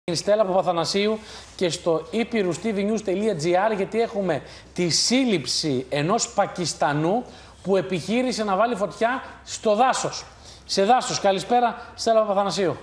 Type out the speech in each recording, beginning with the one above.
Στην Στέλλα Παπαθανασίου και στο epirustvnews.gr, γιατί έχουμε τη σύλληψη ενός Πακιστανού που επιχείρησε να βάλει φωτιά στο δάσος. Σε δάσος. Καλησπέρα, Στέλλα Παπαθανασίου.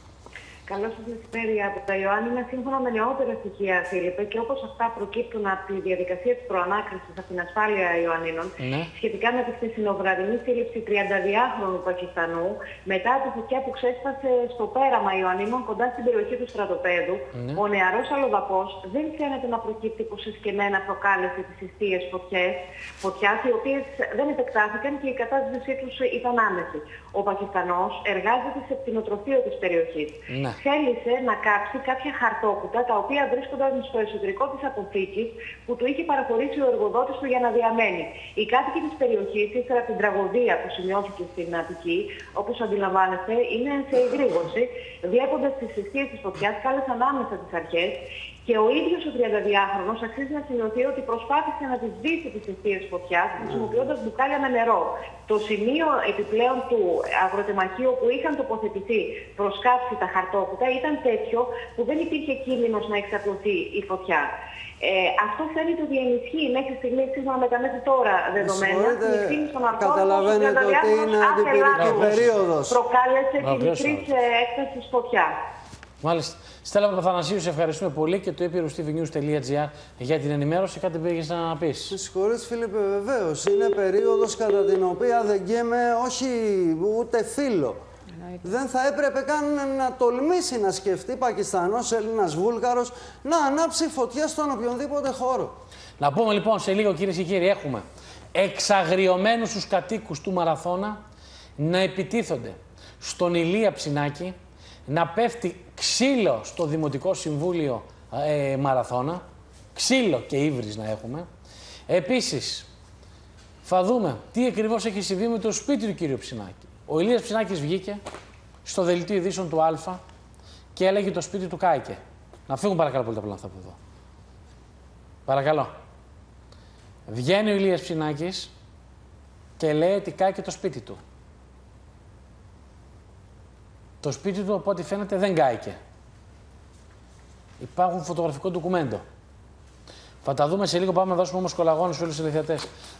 Καλώ σα μεσημέρι από τα Ιωάννινα. Σύμφωνα με νεότερα στοιχεία, Φίλιππε, και όπως αυτά προκύπτουν από τη διαδικασία της προανάκρισης από την ασφάλεια Ιωαννίνων, σχετικά με τη χθεσινοβραδινή σύλληψη 32χρονου Πακιστανού, μετά τη φωτιά που ξέσπασε στο πέραμα Ιωαννίνων κοντά στην περιοχή του στρατοπέδου, ο νεαρός αλλοδαπός δεν φαίνεται να προκύπτει πως εσκεμμένα προκάλεσε τις ιστίες φωτιάς, οι οποίες δεν επεκτάθηκαν και η κατάσβεσή τους ήταν άμεση. Ο Πακιστανός εργάζεται σε κτηνοτροφείο της περιοχής. Θέλησε να κάψει κάποια χαρτόκουτα τα οποία βρίσκονταν στο εσωτερικό της αποθήκης που του είχε παραχωρήσει ο εργοδότης του για να διαμένει. Οι κάτοικοι της περιοχής, ύστερα από την τραγωδία που σημειώθηκε στην Αττική, όπως αντιλαμβάνεστε, είναι σε εγρήγορση. Βλέποντας τις αιστείες της φωτιάς, κάλεσαν άμεσα τις αρχές και ο ίδιος ο 32χρονος αξίζει να σημειωθεί ότι προσπάθησε να τις σβήσει τις αιστείες φωτιάς χρησιμοποιώντας μπουκάλια με νερό. Το σημείο επιπλέον του αγροτεμαχίου που είχαν τοποθετηθεί προς κάψη τα χαρτόκουτα ήταν τέτοιο που δεν υπήρχε κίνδυνος να εξαπλωθεί η φωτιά. Αυτό φαίνεται ότι ενισχύει μέχρι στιγμή, σύμφωνα με τα μέχρι τώρα δεδομένα, την ευθύνη στον αρχών. Καταλαβαίνετε ότι είναι αντιπυρική περίοδος. Προκάλεσε τη μικρή έκταση φωτιά. Μάλιστα. Στέλλα Παπαθανασίου, σε ευχαριστούμε πολύ και το epirustvnews.gr για την ενημέρωση. Κάτι πήγες να πεις? Με συγχωρείς, Φίλιππε, βεβαίως. Είναι περίοδος κατά την οποία δεν γκέμε όχι ούτε φίλο. Δεν θα έπρεπε καν να τολμήσει να σκεφτεί Πακιστανός, Έλληνας, Βούλγαρος να ανάψει φωτιά στον οποιονδήποτε χώρο. Να πούμε λοιπόν σε λίγο, κυρίες και κύριοι, έχουμε εξαγριωμένους τους κατοίκους του Μαραθώνα να επιτίθονται στον Ηλία Ψινάκη, να πέφτει ξύλο στο Δημοτικό Συμβούλιο Μαραθώνα, ξύλο και ύβρις να έχουμε. Επίσης, θα δούμε τι ακριβώς έχει συμβεί με το σπίτι του κύριου Ψινάκη. Ο Ηλίας Ψινάκης βγήκε στο δελτίο ειδήσεων του Α και έλεγε το σπίτι του κάηκε. Να φύγουν παρακαλώ πολύ τα πλάνα από εδώ. Παρακαλώ. Βγαίνει ο Ηλίας Ψινάκης και λέει ότι κάηκε το σπίτι του. Το σπίτι του, από ό,τι φαίνεται, δεν κάηκε. Υπάρχουν φωτογραφικό ντοκουμέντο. Θα τα δούμε σε λίγο. Πάμε να δώσουμε όμως κολαγόνο στους φίλους τηλεθεατές.